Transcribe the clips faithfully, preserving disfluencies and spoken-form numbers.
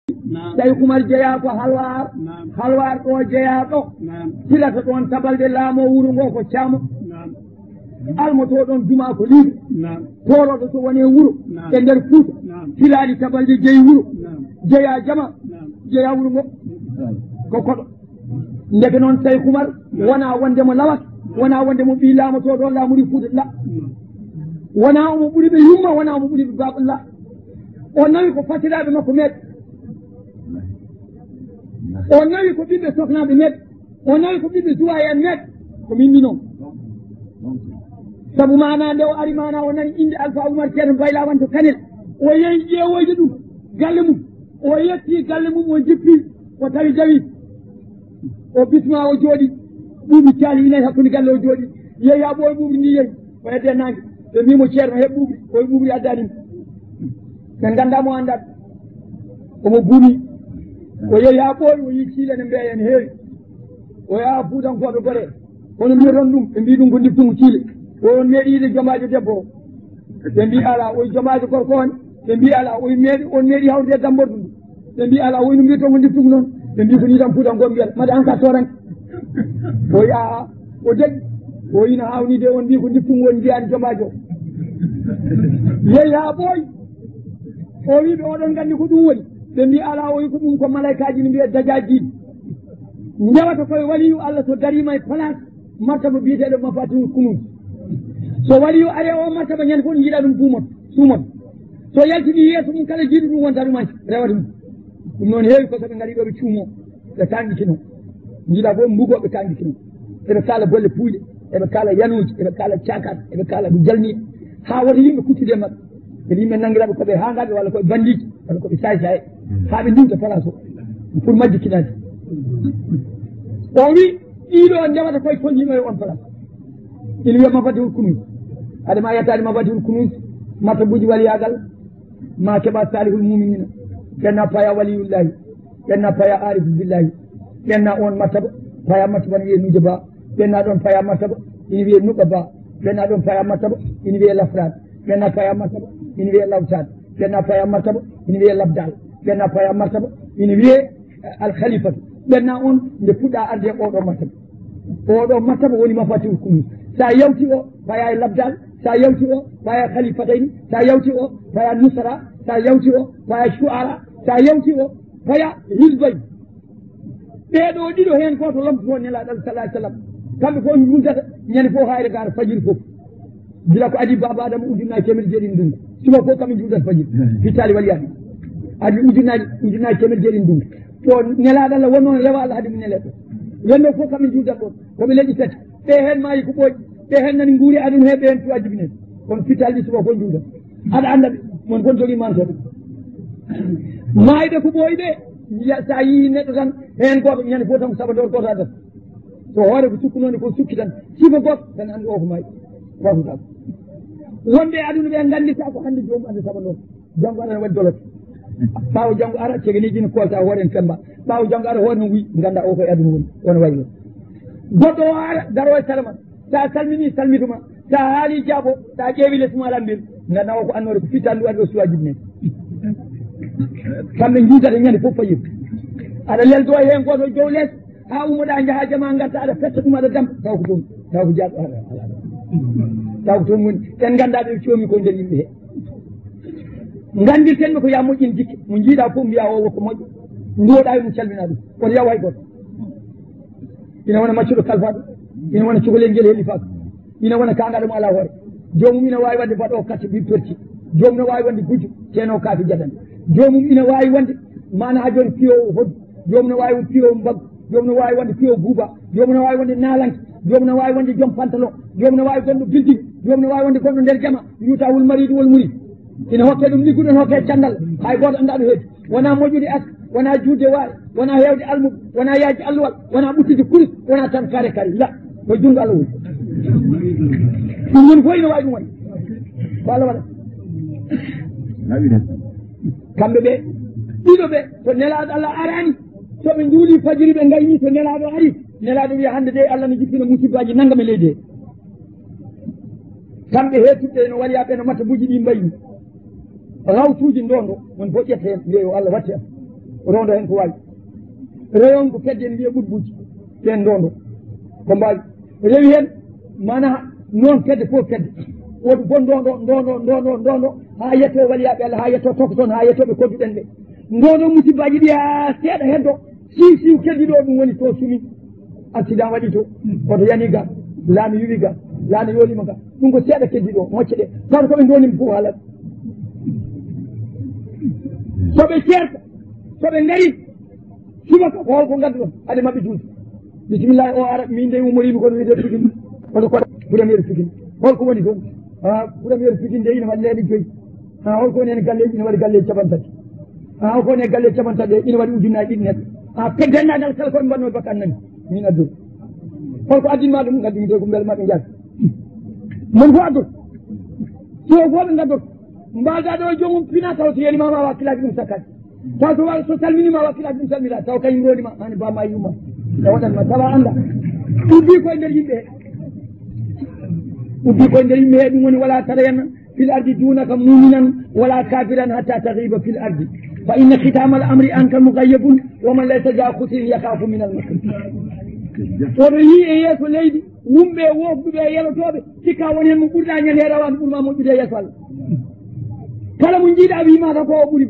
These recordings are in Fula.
tawi Oumar jeeya ko halwar halwar ɗo jeeya ɗo silata ɗon tabalde laamo wuro ngo ko caamo almoto ɗon juma ko liiɗo toroɗo so woni e wuro e nder Fuuta filaɗi tabalde jeeyi wuro jeeya jama jeeya wuro ngo ko koɗo ndeke noon tawi Oumar wona wonde mo lawat wona wonde mo ɓi laamoto ɗon laamuri Fuuta la wona omo ɓuri ɓe yumma wona omo ɓuri ɓe baɓalla o nawi ko fatiraɓe makko meɗe o nawi ko ɓiɓɓe soknaɓe meɗe o nawi ko ɓiɓɓe duwayen meɗe ko min mi noon saabu mana nde o ari mana o nani inde Alpha Oumar ceerno Bayla Wonto Kanel o yehi ƴeewoyde ɗum galle mum o yetti galle mum o jippi o tawi jawi o bisma o jooɗi ɓuuɓi caali inayi hakkude galle o jooɗi yeehi ha ɓooy ɓuuɓi ndi yehi o hedde nangue ɓe mbimo ceerno heɓ ɓuuɓi oye ɓuuɓi addanimo ɓe gandamo andat omo buumi o yeehi ha ɓooyi o yi ciilene mbeya ne heewi o yaha Fuutankoɓe gore kono mbiyaton ɗum ɓe mbi ɗum ko diftungu ciile on meeɗi yiide jomajo debbo o ɓe mbi ala oye jomajo gorko on ɓe mbi ala oye meeɗi on meeɗi hawde dambordu ndu ɓe mbi ala oyno mbiyton ko diftungu noon ɓe mbi ko ni tan Fuutankoɓe mbiyata made an ka toranke o yaa o daƴi o yino hawnide on mbi ko diftungu woni mbiyani jomajo o yeehi ha ɓooyi o wiɓe oɗon gandi ko ɗum woni ɓe mbi ala o yi ko ɗum ko malaikaji ne mbiya dajajiɗi ndewata koye waliyu Allah so darima e place martaba biyeteɗo mafatihul kunuz so waliyu are o martaba ñande fof ɗo jiiɗa ɗum duumot suumot so yaltini yeeso mum kala jiiɗo ɗum wonta ɗumanti rewata mum ɗum noon heewi ko soɓe ngari ɗo ɓe cuumo ɓe tanɗitino jiiɗa fof mbugoɓe tanɗitino eɓe kaala golle puyɗe eɓe kaala yanuji eɓe kaala cakat eɓe kaala ɓe jalniɓe ha wota yimɓe kuttude mabɓe kadi yimɓe nangiraɓe koɓe hangaɓe walla koɓe bandiji walla koɓe sayi saye ha ɓe ndimta place o pour majjikinade o wi ɗiɗo ndewata koye tolñima e on place ina wiya mafatihul kunuz adama yettade mafatihul kunuz martabuji waliyagal ma keɓa salihul muminina ɓenna paya waliyullahi ɓenna paya arifu billahi ɓenna on martaba paya martaba ne wiye nuude ba ɓenna ɗon paya martaba ina wiye nuɓa ba ɓenna ɗon paya martaba ina wiye lafrade ɓenna paya martaba ina wiye lawtade ɓenna paya martaba ina wiye labdal ɓenna paya martaba ina wiye alkhalifatu ɓenna on nde puɗɗa arde e oɗo martaba oɗo martaba woni mafatihul kunuz sa yawti o paya e labdal sa yawti o paya khalifatayni sa yawti o paya nusara sa yawti o paya shuara sa yawti o paya hisbay ɓeɗo ɗiɗo hen koto lomtoto nelaɗo sallah ai sallam kamɓe fof juntata ñande fof hayre gara fajiri fof gila ko adi baba adama ujunnaji temedde jeeɗiɗi ndungu suba fof kamin juuɗat fajiri fittali waliyani adi ujunnaji ujunnaji temedde jeeɗiɗi ndungu to nelaɗo Allah wonnoon rewa Allah haade mi nele ɗo wonno fof kamin juuɗat ɗon koɓe leƴƴi tati ɓe hen maayi ko ɓooƴi ɓe hen nani guuri aduna he ɓe hen tuwa jibinen kono fittali ɗi suba fof juuɗat aɗa anda ɓe mon fof jogui mantoɓe maayɓe ko ɓooyi ɓe sa yii neɗɗo tan hen goto ñande fof tan ko sabadoor goto adat so hoore ko sukkunode ko sukki tan sifa goto tan andi o ko maayi wasata wonɓe aduna ɓe gandita ko hande jomum ande sabadoor janggo aɗana waɗi dolate ɓawo janggo ara ceganiji ne kolta hoore en femba ɓawo janggo ara hoore no wi ganda o koye aduna woni wona wayi goɗɗo o ara daro e salama sa salmini salmituma sa haali jaabo sa ƴeewi lesma ala mbir ganda o ko annore ko fittandu waɗi o suwa jibine kamɓe jiidata ñande fof fayir aɗa leldo e hen goto jow less ha umoɗa jaaha jama garta aɗa fetta ɗum aɗa dampa taw ko toon taw ko jaaɗo ala taw ko toon woni en gandaɓe coomi ko nder yimɓe he gandirtenɓe ko ya moƴƴin jikke mo jiiɗa fof mbiya o woko moƴƴo nduwoɗa e mum calmina ɗum kono yaw hay goto ina wona maccuɗo kalfaɗo ina wona cukalel guel heeli faka ina wona kangaɗo mo ala hoore jomum ina wawi wadde mbaɗo kacce ɓi torti jomum ne wawi wonde gujjo ceeno kaafi jaɗan jomum ina wawi wonde mana ha joni piyowo hoddu jomum ne wawi wonde piyowo mbaggu jomum ne wawi wonde piyowo buuba jomum ne wawi wonde nalanke jomum ne wawi wonde joom pantalon jomum ne wawi gonɗo building jomum ne wawi wonde gonɗo nder jama yuta wol marido wol muri ina hokke ɗum ligguɗo ene hokke candal hay goto anda ɗo heedi wona moƴƴude aska wona juude waare wona hewde almuɓe wona yaaji alluwal wona ɓuttude kuris wona tan kare kare la ko junngo Allah woni ɗum woni fof ina wawi ɗum wonde ko Allah waɗa kamɓe ɓe ɗiɗo ɓe to nelaɗo Allah arani soɓe juuli fajiri ɓe gayni to nelaɗo ari nelaɗo wiya hande de Allah ne jippino musibbaji naggam e leydi he kamɓe hettuɓe no waliyaɓe no matta buji ɗi mbayni rawtuji ndondo won fof ƴetta hen wiye yo Allah watte am rondo hen ko wawi reyon ko kedde en mbiya ɓuɗbuji ɓen ndondo ko mbawi rewi hen mana noon kedde fof kedde woto bon ndondo ndondo ndondo ndondo ha yetto waliyaɓe Allah ha yetto tokko toon ha yettoɓe kodduɗen ɓe ndondo musibbaji ɗi ha seeɗa heddo siw siw keddiɗo ɗum woni to sumi accident waɗi to oto yani ga laami wiwi ga laami yolima ga ɗum ko seeɗa keddiɗo mocce ɗe taw koɓe ndonimi fof haalat soɓe ceerta soɓe ngari subaka ko holko gadduɗon ade mabɓe juuti bisimillahi o ara min de umorimi kono wiide figin kono koɗa premier figin holko woni toon a premier figin de ina waɗi leeɗe joyyi a holko woni hen galleji ina waɗi galleji capan tati a holko woni hen galleji capan tati ina waɗi ujunnaji ɗiɗi neɗɗo a peddennagal kala koɓe mbanno bakka annani min addur holko addinma ɗum gaddumi de ko beele maɓe jaak mon fo addur so foɓe gaddor mbaga ɗo jomum pina taw so yanima ma wakkilaji ɗum sakkaki taw so wa so salminima wakkilaji ɗum salmira taw kañum ronima hani bama yumma e waɗanma tawa anda ubbi koye nder yimɓe he ubbi koye nder yimɓe he ɗum woni wala tarayanna fil ardi dunaka muminan wala kafiran hatta tahiba fil ardi fa inna khitama al amri anka mugayyabun wa man laysa ja khusin yakhafu min al makr oɗo yi e yeeso leydi wumɓe wofɓuɓe e yelotoɓe sikka woni hen mo ɓurɗa ñande rawande ɓurma moƴƴude yeeso Allah kala mo jiiɗa wimata ko o ɓuuri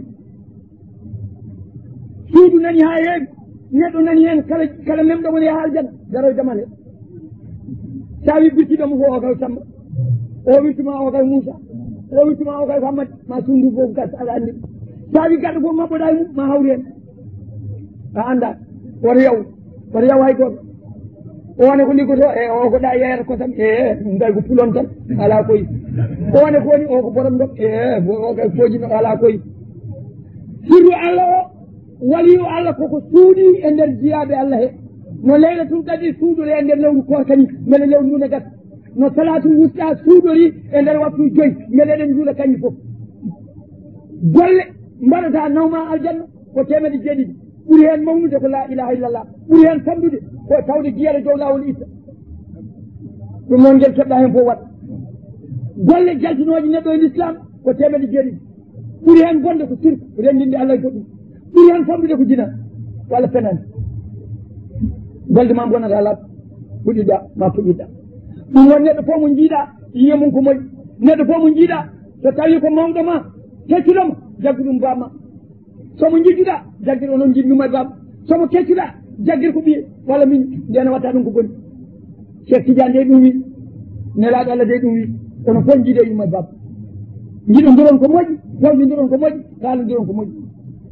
suudu nani ha heewi neɗɗo nani hen kala kala memɗo woni ha aljana garoy damale sa wi birtiɗomo fo o kaw Samba o wirtuma o kaw Moussa o wirtuma o kaw Hamad ma sundu fof gas aɗa andi sa wi gaɗɗo fof mabɓoɗa e mum ma hawri hen a anda woto yaw woto yaw hay goto one ko liggoto e o ko ɗa yeyata kosam e ngay ko pulon tan ala koyi one ko woni o ko boɗom ɗo e o kay fojino ala koyi sirru Allah o waliyu Allah koko suuɗi e nder jiyaɓe Allah he no laylatul qadri suuɗori e nder lewru kokani beele lewru ndune gat no salatul wusta suuɗori e nder waktu joyyi beele eɗen juula kañƴi foof golle mbaɗata nawma aljanna ko temedde jeeɗiɗi ɓuuri hen mawnude ko la ilaha illallah ɓuuri hen famdude ko tawde jiyere dow lawol itta ɗum noon ngel keɓɗa hen fof waɗa golle jaltinoje neɗɗo e l'islam ko temedde jeeɗiɗi ɓuuri hen bonde ko sirku rendinde Allah e goɗɗum ɓuuri hen famdude ko jina walla fenani golde ma bonata laaɓa puɗɗiɗa ma puɗɗiɗa ɗum won neɗɗo fof mo jiiɗa yiya mum ko moƴƴi neɗɗo fof mo jiiɗa so tawi ko mawɗo ma keccuɗoma jaggu ɗum bamma somo jigguɗa jagguir onon jiɗnuma e bamma somo keccuɗa jagguir ko ɓiye walla min ndena watta ɗum ko boni Cheikh Tidiane de ɗum wi nelaɗo Allah de ɗum wi kono fof jiiɗe yumma e bamma jiɗodiron ko moƴƴi fewjodiron ko moƴƴi kalodiron ko moƴƴi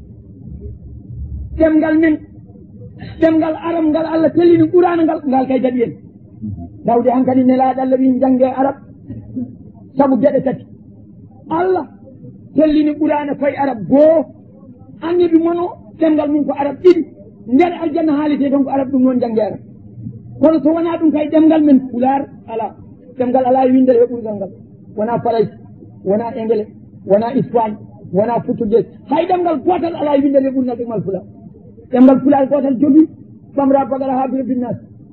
ɗemgal men ɗemgal arab ngal Allah tellini qur'ana ngal ngal kay daɗi en tawde hankkadi nelaɗo Allah wi jangge arab saabu gueɗe tati Allah tellini qur'ana koye arab goho annabi mono ɗemgal mum ko arab ɗiɗi nder aljanna haalite ton ko arab ɗum noon jangge arab kono so wona ɗum kay ɗemgal men pular ala ɗemgal ala e windere e ɓurgal ngal wona farais wona englais wona espagne wona portugais hay ɗemgal gotal ala e windere e ɓurgal ɗemgal pular ɗemgal pular gotal jogui ɓamra bagala ha biro binnas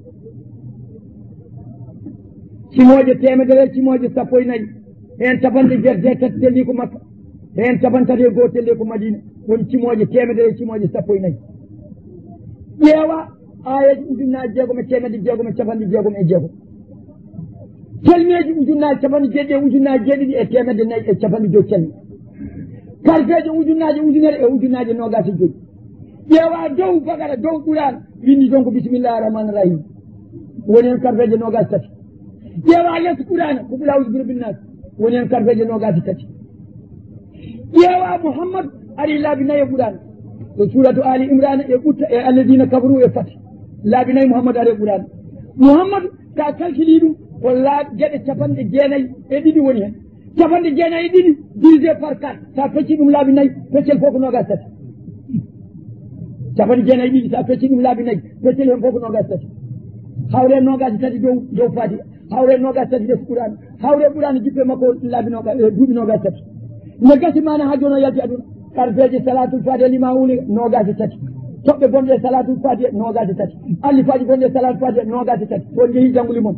cimoje temedere cimoje sappo e nayyi hen capanɗe jeete tati telli ko Makka hen capantati e goho telli ko Madina woni cimoje temedere cimoje sappo e nayyi ƴeewa ayeji ujunnaji jeegom e temedde jeegom e capanɗe jeegom e jeegom kelmeji ujunnaji capanɗe jeeɗiɗi e ujunnaji jeeɗiɗi e temedde nayyi e capanɗe joyi kelme karfeje ujunnaji ujunere e ujunnaji nogas e joyi ƴeewa dow bagara dow qur'an windi toon ko bisimillahi rahmani rahim woni hen karfeje nogas tati ƴeewa less qur'ana ko ɓulawus birobinnas woni hen karfeje nogas tati ƴeewa Mouhammad ari laabi nayyi e qur'an to suratu ali imrana e ɓutta e alladina kabaru e fati laabi nayyi Mouhammad ari e qur'an Mouhammad ta calculi ɗum ko laabi gueɗe capanɗe jeenayyi e ɗiɗi woni hen capanɗe jeenayyi e ɗiɗi divisé par quatre sa fecci ɗum laabi nayyi feccel fof ko nogas tati capanɗe jeenayyi ɗiɗi sa fecci ɗum laabi nayyi feccel hen fof ko nogas tati hawre nogas tati dow dow fati hawre nogas tati less qur'an hawre qur'an jippe makko laabi nogas duuɓi nogas tati ne gasi mana ha joni o yalti aduna karfeje salatul fatiha lima wuli nogas tati toɓɓe bonɗe salatul fatiha nogas tati allifaji bonɗe salatul fatiha nogas tati on jeehi jangguli moon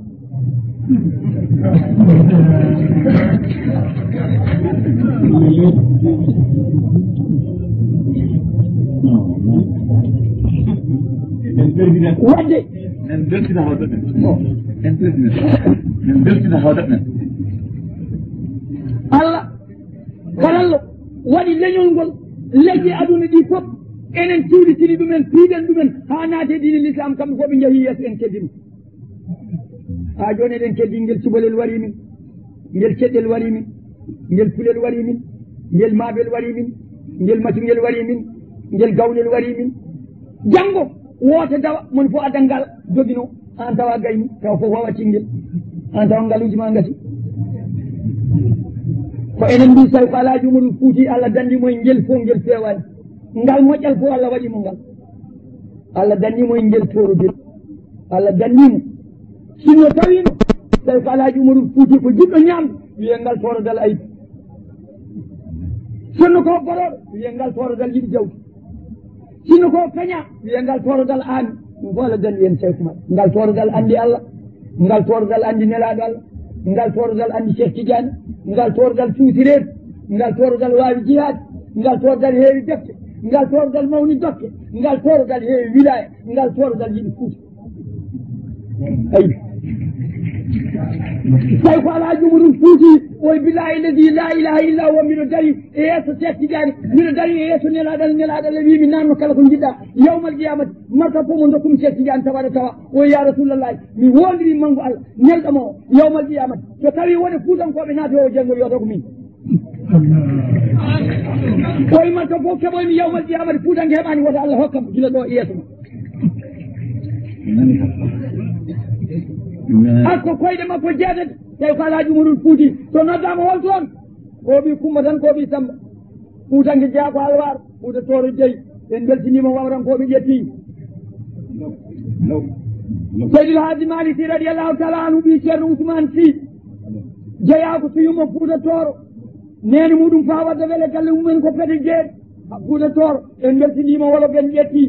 wadde en beltina hawɗo men en beltina en beltina hawɗo men Allah karallo waɗi leñol ngol leƴƴi aduna ɗi fof enen tiwɗitini ɗumen piiɗen ɗumen ha naate dini l'islam kamɓe fof ɓe jeehi yeeso en keddima ha joni eɗen keddi ngel cubalel wari min ngel ceɗɗel wari min ngel fulel wari min ngel maabel wari min ngel matingel wari min ngel gawnel wari min janngo woote dawa mon fof addan ngal jogino an tawa gayni tawa fof wawatingel an tawa ngaluji ma ngati ko enen mbi tawi ko alaaji umarul fuuti Allah dandimo e ngel fof ngel fewani ngal moƴƴal fof Allah waɗimo ngal Allah dandimo e ngel torudel Allah dandimo sinno tawino tawi ko alaaji umarul fuuti ko jiɗɗo ñamde wiye ngal torodal ayib sinno ko goroɗo wiye ngal torodal yiɗi jawdi sinno ko kaña wiye ngal torodal aami ɗum fof Allah dandi en seykumal ngal torodal andi Allah ngal torodal andi nelaɗo Allah ngal torodal andi Cheikh Tidiane ngal torodal suutireede ngal torodal waawi jihaade ngal torodal heewi defte ngal torodal mawni dokke ngal torodal heewi wilaya ngal torodal yiɗi fuuta ayi tawi ko alaaji umarum fuuti oye billahi ladi la ilaha illa huwa mbiɗo dari e yeeso Cheikh Tidiane mbiɗo dari e yeeso nelaɗal nelaɗal e wimi nanno kala ko jiɗɗa yawmal qiyamati marka fof mo dokkumi Cheikh Tidiane tawaɗa tawa oye ya rasulallah mi wondiri manggo Allah nelɗoma o yawmal qiyamati so tawi wone fuutankoɓe naati o jengol yoto ko min oye marka fof keɓoymi yawmal qiyamati fuutanke heɓani woto Allah hokkam gila ɗo e yeeso ma akko koyɗe makko jeetati tawi ko alaaji umarul fuuti so noddama hol toon ko ɓi Kumba tan ko ɓi Samba fuutanke jeeya ko alwar fuuta toro jeyi en beltinima wawrankoɓe ƴetti Seydil Hadji Malick Sy radiallahu taala anu ɓi ceerno Ousmane Sy jeeya ko suyuma fuuta toro nene muɗum fa wadde wele galle mumen ko pete jeeɗe fuuta toro en beltinima wolo ɓen ƴetti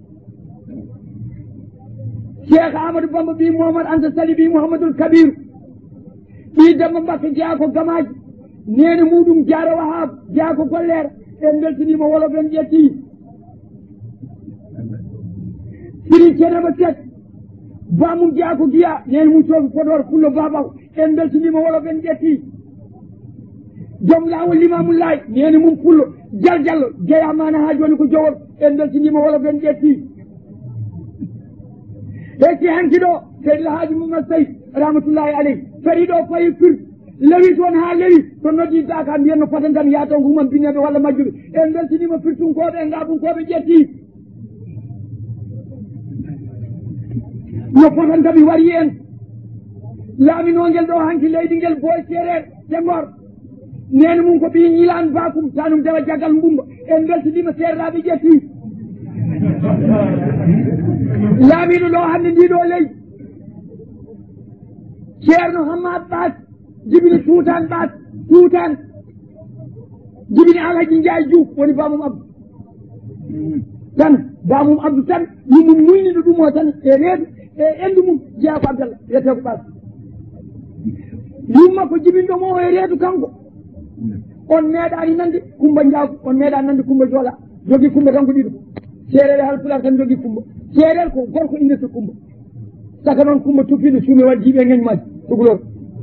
Cheikh Amadou Bamba ɓi Mouhamad Anta Sali ɓi Mouhamadoul Kabir ɓi Demba Mbakke jeeya ko Gamaji nene muɗum Diara Wahab jeeya ko Gollere en beltinima wolo ɓen ƴetti Siri Thiénaba Seck bamum jeeya ko Guiya nene mum sofi Podor Pullo Babaw en beltinima wolo ɓen ƴetti joom lawol Limamoulaye nene mum Pullo Dial Diallo jeeya mana ha joni ko Jowol en beltinima wolo ɓen ƴetti eki hanki ɗo Seydil Hadji Moumad Sey rahmatullahi aleyh fari ɗo fayi pir lewi toon ha lewi to noddidaka mbiyanno potantami yaton ko humam binneɓe walla majjuɓe en beltinima firtunkoɓe e ngaɓunkoɓe ƴetti no potantami wari en laaminogel ɗo hanki leydi ngel boy séréer Senghor nene mum ko ɓi ñilan bakum tanum dewa jaggal mbumba en beltinima serraɓe ƴetti laamiɗo ɗo hannde ndiɗo leydi ceerno Hammad Ɓas jibini tuutan Ɓas tuutan jibini Alhaji Ndiaye Diouf woni bamum Abdou tan bamum Abdou tan yimum muyniɗo ɗum o tan e reedu e endu mum jeeya ko Abdallah wiyete ko Ɓas yumma ko jibinɗomo o e reedu kanko on meeɗani nande Kumba Ndiago on meeɗani nande Kumba Joola jogui Kumba kanko ɗiɗo seerere halpular tan jogui Kumba seerere ko gorko indete Kumba saka noon Kumba tuppiɗo suume wadde jiiɓe gañumaji tugulor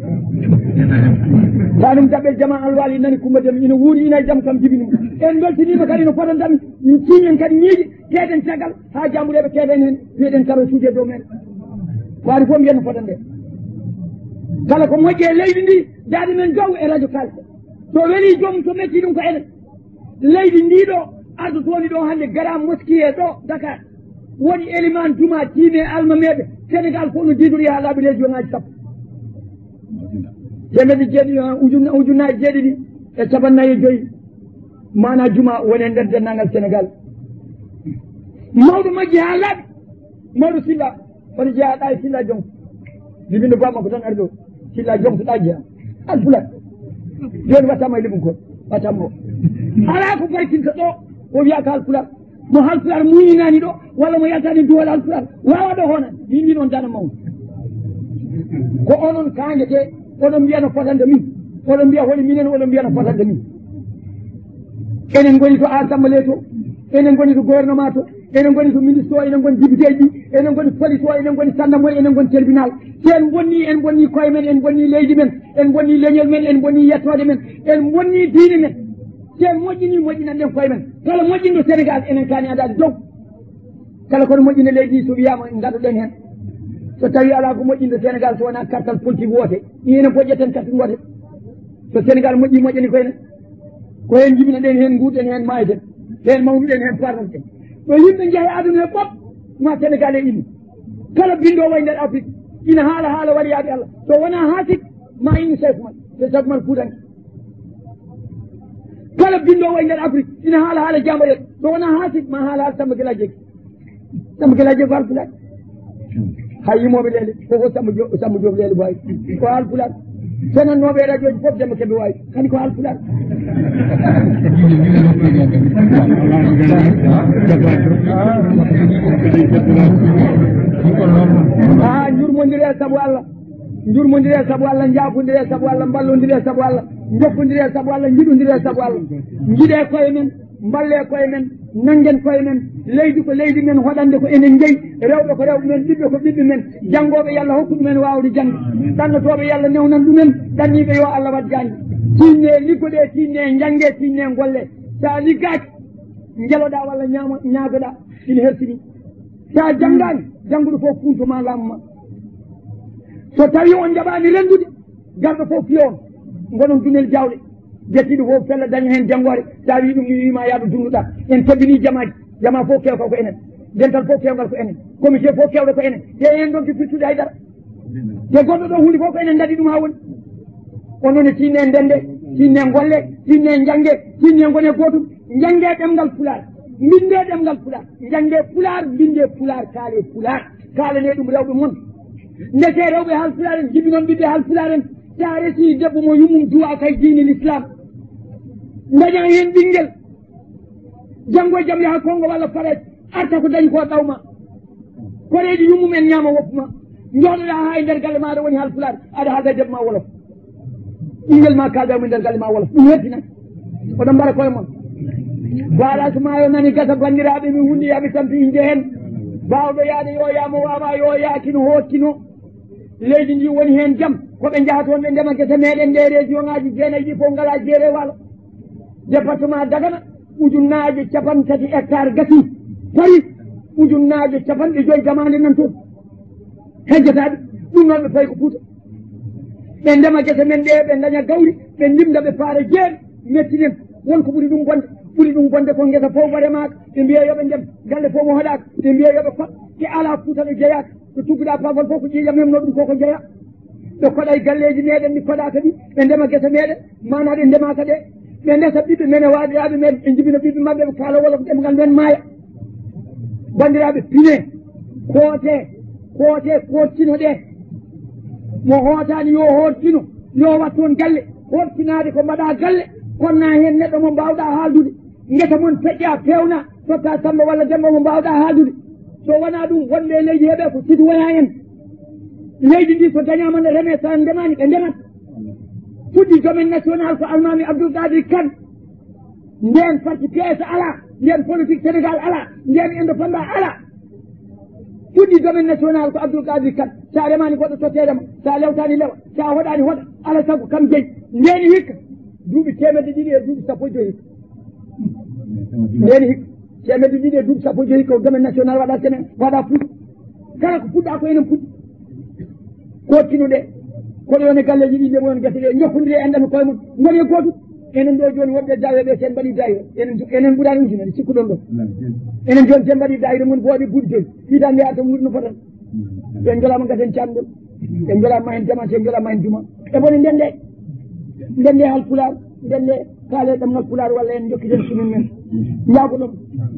tanum daɓɓel jama alwali nani Kumba dem ina wuuri ina jaam kam jibini mum en beltinima kadi no potantami ciñen kadi ñiiƴe keeɗen caggal ha jambuɗeɓe keeɗen hen wiyeɗen karo suude dow men waari fof mbiyen no potande kala ko moƴƴe e leydi ndi daade men gaw e radio kalse so weeli joomum so metti ɗum ko enen leydi ndiɗo ardo tooni ɗo hannde gara mosquée ɗo Dakar woni éliman juma tiime almameɓe Sénégal fof no didori ha laaɓi leydi jonaji sappo temedde jeeɗiɗi ujunnaji jeeɗiɗi e capannayyi e joyyi mana juma woni e nder dennangal Sénégal mawɗo majji ha laaɓi mawɗo Silla oto jeeyaɗa e Silla Jonko jibinɗo bamma ko tan ari ɗo Silla Jonko ɗa jeeya alfulat joni wattama e liɓum kon wattama o ala ko baytinta ɗo o wiya ko halpular mo halpular muñinani ɗo walla mo yaltani duwal halpular wawa ɗo honan min min on dana mawɗo ko onon kañete oɗon mbiya no fotande min oɗon mbiya holi minen oɗon mbiya no fotande min enen goni to Assemblée to enen goni to gouvernement to enen goni to ministre o enen goni député ji enen goni police o enen goni gendarmerie enen goni tribunal sen bonni en bonni koye men en bonni leydi men en bonni leñol men en bonni yettode men en bonni diine men sen moƴƴini moƴƴinan ɗen koye men kala moƴƴinɗo Sénégal enen kaani adade dow kala kono moƴƴina leydi so wiyama gaɗoɗen hen so tawi ala ko moƴƴinɗo Sénégal so wona kartal politique woote inen poƴƴeten carte goote so Sénégal moƴƴi moƴƴani koyene ko hen jibina ɗen hen nguuɗen hen mayten hen mawnuɗen hen parnoten ɗo yimɓe jeehe aduna he ɓop ma Sénégal e ilni kala bindowo e nder Afrique ina haala haala waɗoyaɓe Allah so wona haasik ma inu chef mal so chef mal fuutanke kala bindowo e nder Afrique ina haala haala jambaɗen so wona haasik ma haala haala Samba Guela Diéguy Samba Guela Diéguy ko halpulaar hay yimoɓe leele fofo Samba Diop Samba Diop leele wawi ko halpulaar sonannoɓe radio ji fof Demba Kebe wawi kadi ko halpulaar ha jurmodire saabu Allah jurmodire saabu Allah jafodire saabu Allah ballodire saabu Allah jokkodire saabu Allah jiɗodire saabu Allah jiiɗe koye men mballe koye men nanggen koye men leydi ko leydi men hoɗande ko enen jeeyi rewɓe ko rewɓe men ɓiɓɓe ko ɓiɓɓe men janggoɓe yo Allah hokku ɗumen wawde jangde ɗannotoɓe yo Allah newnan ɗumen ɗanniɓe yo Allah wat jangde tinne liggoɗe tinne jangge tinne golle sa liggaki jeloɗa walla ñama ñagoɗa ina hersini sa janggani jangguɗo fof funtoma laamu ma so tawi on jaɓani rendude garɗo fof fiyon gonon dunel jawɗe jettiɗo fof fella daña hen janggore sa wi ɗum mi wima yaaɓe dunnuɗa en toɓini jamaji jama fof kewka ko enen dental fof kewgal ko enen comité fof kewɗo ko enen te en ɗon ke firtude haydara te goɗɗo ɗo hunde fof ko enen daɗi ɗum ha woni onone tinne ndende tinne golle tinne jangge tinne gone gotum jangge ɗemgal pular mbinde ɗemgal pular jangge pular mbinde pular kaale pular kaalane ɗum rewɓe mon ndete rewɓe haal pular en jibi noon ɓiɓɓe haal pular en sa resi debbo mo yummum duwa kay diine l'islam daña hen ɓinguel janggo e jaam yaha Congo walla Faret arta ko dañi ko ɗawma koreji yummum en ñaama woppuma jooɗoɗa ha e nder galle maɗa woni haal pular aɗa haalda debbo ma wolof ɓinguel ma kalda mo nder galle ma wolof ɗum hetti nan oɗon mbara koye mon waɗa so mayo nani gasa bandiraɓe mi hunde yaɓe tampi inde hen bawɗo yaade yo yama wawa yo yaakino hokkino leydi ndi woni hen jaam koɓe jaha toon ɓe ndema gese meɗen nde région ngaji jeenayyi ɗi fof ngala jeere walo département Dagana ujunnaje capan tati hectare gasi pari ujunnaje capanɗe joyyi damande nan toon hejjataɓe ɗum noon ɓe fayi ko Fouta ɓe ndema gese men ɗe ɓe daña gawri ɓe ndimda ɓe paara jeere mettinen wonko ɓuuri ɗum bonde ɓuuri ɗum bonde ko gesa fof waremaka ɓe mbiya yoɓe ndem galle fof mo hoɗaka ɓe mbiya yoɓe koɗ te ala Fouta ɗo jeeyaka so tugguɗa pafol fof ko ƴiiƴam memno ɗum koko jeeya ɓe koɗa e galleji meɗen ɗi koɗaka ɗi ɓe ndema gese meɗen mana ɗe ndemaka ɗe ɓe ndesa ɓiɓɓe men e waadiraɓe men ɓe jibina ɓiɓɓe mabɓe ɓe kaala wolof ɗemgal men maaya bandiraɓe pine koote koote kottino ɗe mo hootani yo hottino yo wat toon galle hottinade ko mbaɗa galle konna hen neɗɗo mo mbawɗa haaldude guesa mon feƴƴa pewna totta Samba walla Demba mo mbawɗa haaldude so wona ɗum wonɓe leydi heeɓe ko citoyen en leydi ndi so dañama nde reme sa ndemani ɓe ndemat fuɗɗi domaine national ko almami Abdoul Kadir Kane nden parti P S ala nden politique Sénégal ala nden indépendant ala fuɗɗi domaine national ko Abdoul Kadir Kane sa remani goɗɗo tottedema sa lewtani lewa sa hoɗani hoɗa ala sago kam jeeyi ndeni hikka duuɓi temedde ɗiɗi e duuɓi sappo e joyi hikka ndeni hikka temedde ɗiɗi e duuɓi sappo e joyi hikka ko domaine national waɗa Sénégal waɗa Fouta kala ko fuɗɗa ko enen fuɗɗi kottinuɗe koɗo yone galleji ɗi nde won gese ɗe jokkodiri e endami koye mum goni e gootum enen ɗo joni woɓɓe dawe ɓe sen mbaɗi dayre enen enen ɓuurani ujunere sikkuɗon ɗo enen joni sen mbaɗi dayre mun booɗe buuɗi joyi fiita mbiya to wuuri no fotan ɓe jolama gasen camɗol ɓe jolama hen jama sen jolama hen juma e bone ndende ndende hal pular ndende kaale ɗemngal pular walla en jokkiten sumin men jaago ɗum